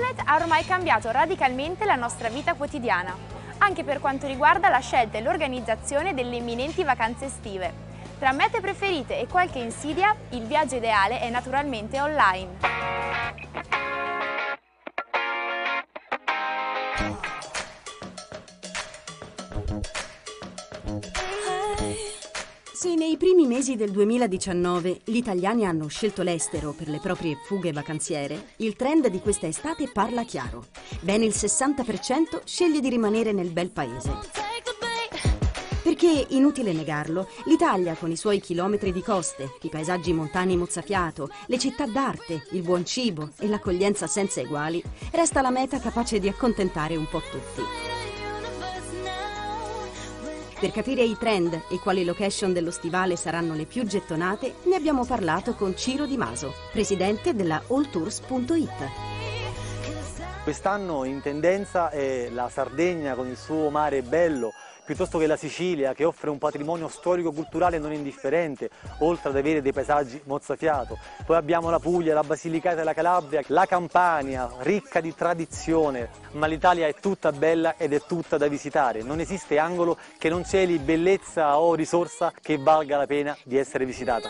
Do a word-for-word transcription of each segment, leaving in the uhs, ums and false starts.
Internet ha ormai cambiato radicalmente la nostra vita quotidiana, anche per quanto riguarda la scelta e l'organizzazione delle imminenti vacanze estive. Tra mete preferite e qualche insidia, il viaggio ideale è naturalmente online. Se nei primi mesi del duemiladiciannove gli italiani hanno scelto l'estero per le proprie fughe vacanziere, il trend di questa estate parla chiaro. Ben il sessanta per cento sceglie di rimanere nel bel paese. Perché, inutile negarlo, l'Italia con i suoi chilometri di coste, i paesaggi montani mozzafiato, le città d'arte, il buon cibo e l'accoglienza senza eguali, resta la meta capace di accontentare un po' tutti. Per capire i trend e quali location dello stivale saranno le più gettonate, ne abbiamo parlato con Ciro Di Maso, presidente della all tours punto it. Quest'anno in tendenza è la Sardegna con il suo mare bello, piuttosto che la Sicilia, che offre un patrimonio storico-culturale non indifferente, oltre ad avere dei paesaggi mozzafiato. Poi abbiamo la Puglia, la Basilicata e la Calabria, la Campania, ricca di tradizione, ma l'Italia è tutta bella ed è tutta da visitare. Non esiste angolo che non celi bellezza o risorsa che valga la pena di essere visitata.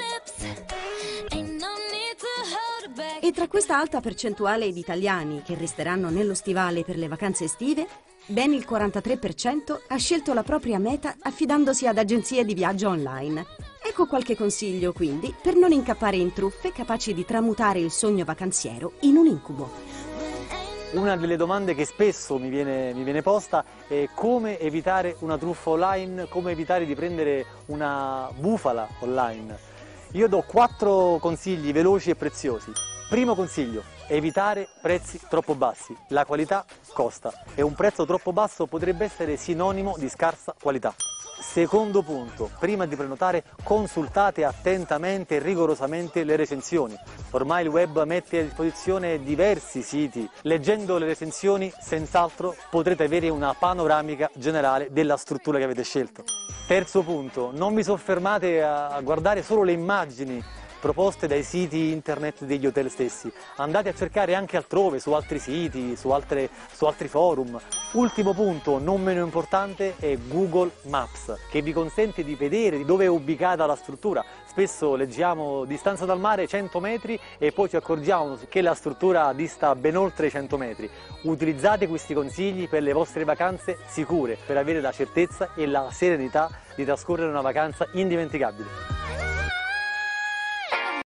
E tra questa alta percentuale di italiani che resteranno nello stivale per le vacanze estive, ben il quarantatré per cento ha scelto la propria meta affidandosi ad agenzie di viaggio online. Ecco qualche consiglio, quindi, per non incappare in truffe capaci di tramutare il sogno vacanziero in un incubo. Una delle domande che spesso mi viene, mi viene posta è come evitare una truffa online, come evitare di prendere una bufala online. Io do quattro consigli veloci e preziosi. Primo consiglio, evitare prezzi troppo bassi. La qualità costa e un prezzo troppo basso potrebbe essere sinonimo di scarsa qualità. Secondo punto, prima di prenotare consultate attentamente e rigorosamente le recensioni. Ormai il web mette a disposizione diversi siti. Leggendo le recensioni, senz'altro potrete avere una panoramica generale della struttura che avete scelto. Terzo punto, non vi soffermate a guardare solo le immagini proposte dai siti internet degli hotel stessi. Andate a cercare anche altrove, su altri siti, su, altre, su altri forum. Ultimo punto, non meno importante, è Google Maps, che vi consente di vedere di dove è ubicata la struttura. Spesso leggiamo distanza dal mare cento metri e poi ci accorgiamo che la struttura dista ben oltre i cento metri. Utilizzate questi consigli per le vostre vacanze sicure, per avere la certezza e la serenità di trascorrere una vacanza indimenticabile.